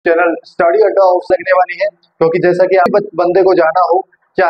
Channel study Adda of लगने वाली है, क्योंकि जैसा कि आप बंदे को जाना हो क्या।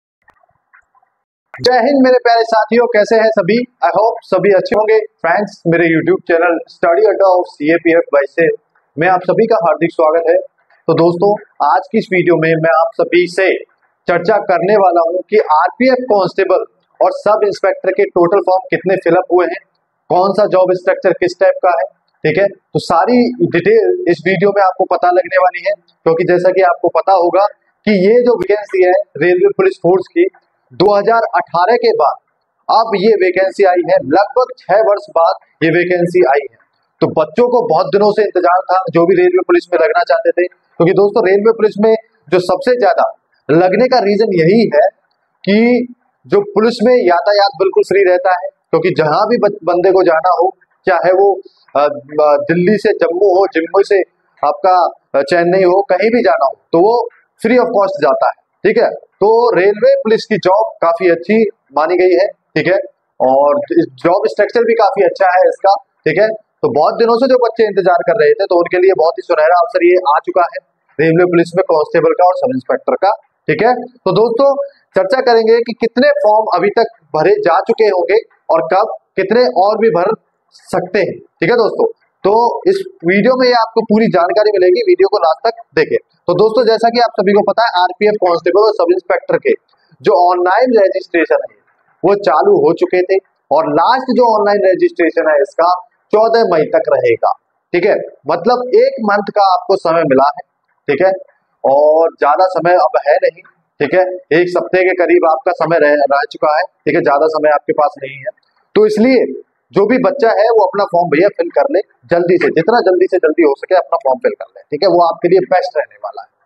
जय हिंद मेरे प्यारे साथियों, कैसे हैं सभी। आई होप सभी अच्छे होंगे। फ्रेंड्स, मेरे YouTube channel study Adda of CAPF बाई से मैं आप सभी का हार्दिक स्वागत है। तो दोस्तों, आज की इस वीडियो में मैं आप सभी से चर्चा करने वाला हूं कि RPF कांस्टेबल और सब इंस्पेक्टर के टोटल फॉर्म कितने फिलअप हुए हैं, कौन सा जॉब स्ट्रक्चर किस टाइप का है। ठीक है, तो सारी डिटेल इस वीडियो में आपको पता लगने वाली है, क्योंकि जैसा कि आपको पता होगा कि ये जो वैकेंसी है रेलवे पुलिस फोर्स की 2018 के बाद अब ये वैकेंसी आई है। लगभग 6 वर्ष बाद ये वैकेंसी आई है। तो बच्चों को बहुत दिनों से इंतजार था जो भी रेलवे पुलिस में लगना चाहते थे, क्योंकि दोस्तों रेलवे पुलिस में जो सबसे ज्यादा लगने का रीजन यही है कि जो पुलिस में यातायात बिल्कुल फ्री रहता है, क्योंकि जहां भी बंदे को जाना हो, चाहे वो दिल्ली से जम्मू हो, जम्मू से आपका चेन्नई हो, कहीं भी जाना हो तो वो फ्री ऑफ कॉस्ट जाता है। ठीक है, तो रेलवे पुलिस की जॉब काफी अच्छी मानी गई है। ठीक है, और जॉब स्ट्रक्चर भी काफी अच्छा है इसका। ठीक है, तो बहुत दिनों से जो बच्चे इंतजार कर रहे थे तो उनके लिए बहुत ही सुनहरा अवसर ये आ चुका है रेलवे पुलिस में कांस्टेबल का और सब इंस्पेक्टर का। ठीक है, तो दोस्तों चर्चा करेंगे कि कितने फॉर्म अभी तक भरे जा चुके होंगे और कब कितने और भी भर सकते हैं। ठीक है दोस्तों, तो इस वीडियो में आपको पूरी जानकारी मिलेगी, वीडियो को लास्ट तक देखें। तो दोस्तों, जैसा कि आप सभी को पता है RPF कांस्टेबल और सब इंस्पेक्टर के जो ऑनलाइन रजिस्ट्रेशन है वो चालू हो चुके थे, और लास्ट जो ऑनलाइन रजिस्ट्रेशन है इसका 14 मई तक रहेगा। ठीक है, मतलब 1 मंथ का आपको समय मिला है। ठीक है, और ज्यादा समय अब है नहीं। ठीक है, 1 सप्ताह के करीब आपका समय रह चुका है। ठीक है, ज्यादा समय आपके पास नहीं है, तो इसलिए जो भी बच्चा है वो अपना फॉर्म भैया फिल कर ले जल्दी से, जितना जल्दी से जल्दी हो सके अपना फॉर्म फिल कर ले। ठीक है, वो आपके लिए बेस्ट रहने वाला है।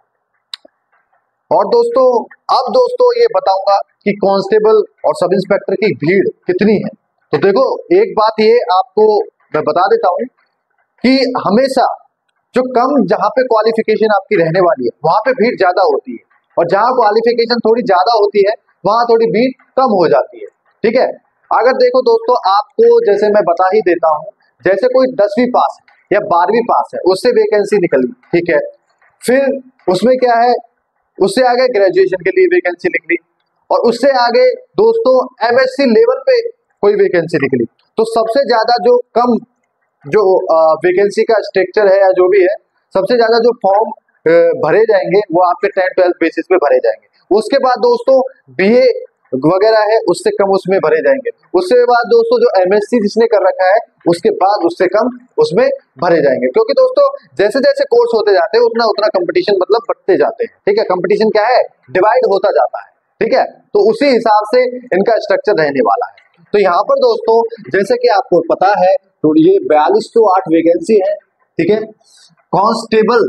और दोस्तों, अब दोस्तों ये बताऊंगा कि कांस्टेबल और सब इंस्पेक्टर की भीड़ कितनी है। तो देखो, एक बात ये आपको मैं बता देता हूं कि हमेशा जो कम जहां पे क्वालिफिकेशन आपकी रहने वाली है वहां पे भीड़ ज्यादा होती है, और जहां क्वालिफिकेशन थोड़ी ज्यादा होती है वहां थोड़ी भीड़ कम हो जाती है। ठीक है, अगर देखो दोस्तों, आपको जैसे मैं बता ही देता हूं, जैसे कोई 10वीं पास है या 12वीं पास है, उससे वैकेंसी निकली। ठीक है, फिर उसमें क्या है, उससे आगे ग्रेजुएशन के लिए वैकेंसी निकली, और उससे आगे दोस्तों MSc लेवल पे कोई वैकेंसी निकली। तो सबसे ज्यादा जो कम जो वैकेंसी का स्ट्रक्चर है या जो भी है, सबसे ज्यादा जो फॉर्म भरे जाएंगे वो आपके 10-12 बेसिस पे भरे जाएंगे। उसके बाद दोस्तों BA वगैरह है उससे कम उसमें भरे जाएंगे। उसके बाद दोस्तों जो MSc जिसने कर रखा है उसके बाद उससे कम उसमें भरे जाएंगे, क्योंकि दोस्तों जैसे जैसे कोर्स होते जाते हैं उतना उतना कंपटीशन मतलब बढ़ते जाते हैं। ठीक है, कंपटीशन क्या है, डिवाइड होता जाता है। ठीक है, तो उसी हिसाब से इनका स्ट्रक्चर रहने वाला है। तो यहाँ पर दोस्तों जैसे कि आपको पता है तो ये 4208 वैकेंसी है। ठीक है, कांस्टेबल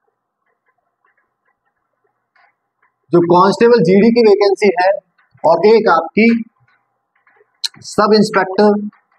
जो कांस्टेबल GD की वैकेंसी है, और एक आपकी सब इंस्पेक्टर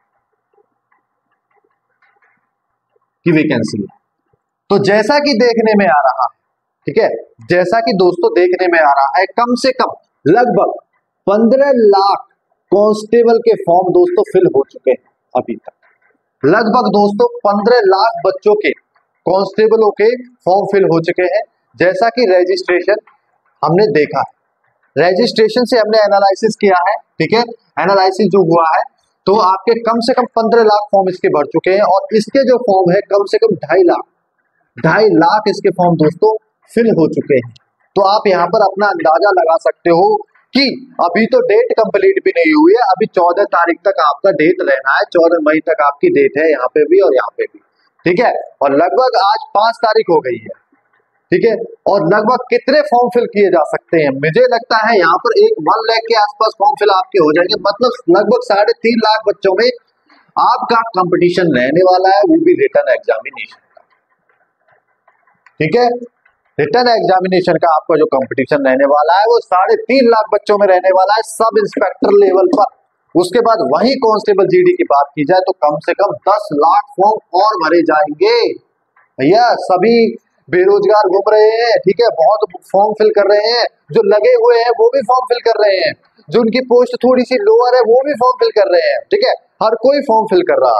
की वैकेंसी है। तो जैसा कि देखने में आ रहा है, ठीक है, जैसा कि दोस्तों देखने में आ रहा है, कम से कम लगभग 15 लाख कांस्टेबल के फॉर्म दोस्तों फिल हो चुके हैं अभी तक। लगभग दोस्तों 15 लाख बच्चों के कांस्टेबलों के फॉर्म फिल हो चुके हैं। जैसा कि रजिस्ट्रेशन हमने देखा है, रजिस्ट्रेशन से हमने एनालिसिस किया है। ठीक है, एनालिसिस जो हुआ है तो आपके कम से कम 15 लाख फॉर्म इसके भर चुके हैं, और इसके जो फॉर्म है कम से कम 2.5 लाख इसके फॉर्म दोस्तों फिल हो चुके हैं। तो आप यहाँ पर अपना अंदाजा लगा सकते हो कि अभी तो डेट कंप्लीट भी नहीं हुई है, अभी 14 तारीख तक आपका डेट रहना है। 14 मई तक आपकी डेट है यहाँ पे भी और यहाँ पे भी। ठीक है, और लगभग आज 5 तारीख हो गई है। ठीक है, और लगभग कितने फॉर्म फिल किए जा सकते हैं, मुझे लगता है यहाँ पर 1 लाख के आसपास फॉर्म फिल आपके हो जाएंगे। मतलब लगभग 3.5 लाख बच्चों में आपका कंपटीशन रहने वाला है, वो भी रिटन एग्जामिनेशन का। ठीक है, रिटन एग्जामिनेशन का आपका जो कंपटीशन रहने वाला है वो 3.5 लाख बच्चों में रहने वाला है सब इंस्पेक्टर लेवल पर। उसके बाद वही कांस्टेबल GD की बात की जाए तो कम से कम 10 लाख फॉर्म और भरे जाएंगे। भैया सभी बेरोजगार घूम रहे हैं। ठीक है, बहुत फॉर्म फिल कर रहे हैं, जो लगे हुए हैं वो भी फॉर्म फिल कर रहे हैं, जो उनकी पोस्ट थोड़ी सी लोअर है वो भी फॉर्म फिल कर रहे हैं। ठीक है, हर कोई फॉर्म फिल कर रहा है।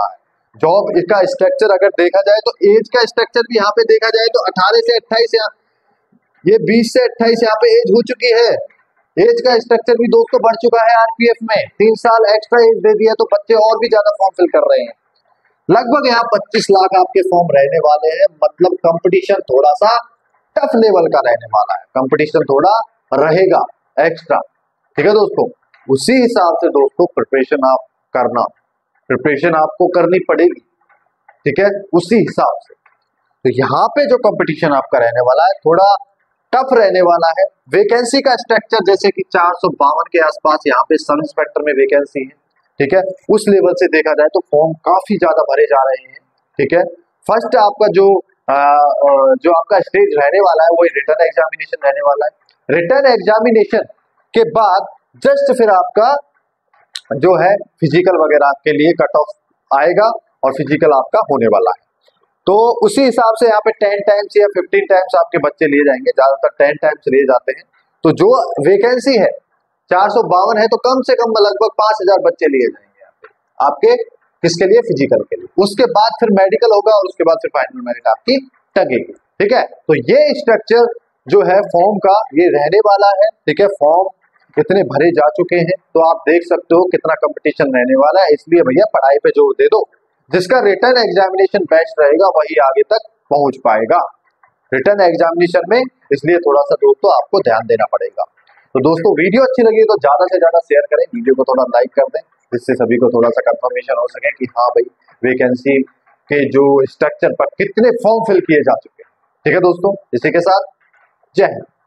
जॉब इसका स्ट्रक्चर अगर देखा जाए तो एज का स्ट्रक्चर भी यहाँ पे देखा जाए तो 18 से 28, ये 20 से 28 यहाँ पे एज हो चुकी है। एज का स्ट्रक्चर भी दोस्तों बढ़ चुका है आरपीएफ में, 3 साल एक्स्ट्रा एज दे दिया तो बच्चे और भी ज्यादा फॉर्म फिल कर रहे हैं। लगभग यहाँ 25 लाख आपके फॉर्म रहने वाले हैं, मतलब कंपटीशन थोड़ा सा टफ लेवल का रहने वाला है, कंपटीशन थोड़ा रहेगा एक्स्ट्रा। ठीक है दोस्तों, उसी हिसाब से दोस्तों प्रिपरेशन आप करना, प्रिपरेशन आपको करनी पड़ेगी। ठीक है, उसी हिसाब से। तो यहाँ पे जो कंपटीशन आपका रहने वाला है थोड़ा टफ रहने वाला है। वैकेंसी का स्ट्रक्चर जैसे कि 452 के आसपास यहाँ पे सब इंस्पेक्टर में वैकेंसी है। ठीक है, उस लेवल से देखा जाए तो फॉर्म काफी ज्यादा भरे जा रहे हैं। ठीक है, फर्स्ट आपका जो आपका स्टेज रहने वाला है वो रिटर्न एग्जामिनेशन रहने वाला है। रिटर्न एग्जामिनेशन के बाद जस्ट फिर आपका जो है फिजिकल वगैरह के लिए कट ऑफ आएगा और फिजिकल आपका होने वाला है। तो उसी हिसाब से यहाँ पे 10 टाइम्स या 15 टाइम्स आपके बच्चे लिए जाएंगे, ज्यादातर 10 टाइम्स लिए जाते हैं। तो जो वैकेंसी है 452 है तो कम से कम लगभग 5000 बच्चे लिए जाएंगे यहाँ पे आपके किसके लिए, फिजिकल के लिए। उसके बाद फिर मेडिकल होगा और उसके बाद फिर फाइनल मेरिट आपकी टंगेगी। ठीक है, तो ये स्ट्रक्चर जो है फॉर्म का ये रहने वाला है। ठीक है, फॉर्म इतने भरे जा चुके हैं तो आप देख सकते हो कितना कंपटीशन रहने वाला है। इसलिए भैया पढ़ाई पे जोर दे दो, जिसका रिटर्न एग्जामिनेशन बेस्ट रहेगा वही आगे तक पहुंच पाएगा रिटर्न एग्जामिनेशन में। इसलिए थोड़ा सा दोस्तों आपको ध्यान देना पड़ेगा। तो दोस्तों वीडियो अच्छी लगी तो ज्यादा से ज्यादा शेयर करें, वीडियो को थोड़ा लाइक कर दें, जिससे सभी को थोड़ा सा कंफर्मेशन हो सके कि हाँ भाई वैकेंसी के जो स्ट्रक्चर पर कितने फॉर्म फिल किए जा चुके हैं। ठीक है दोस्तों, इसी के साथ जय हिंद।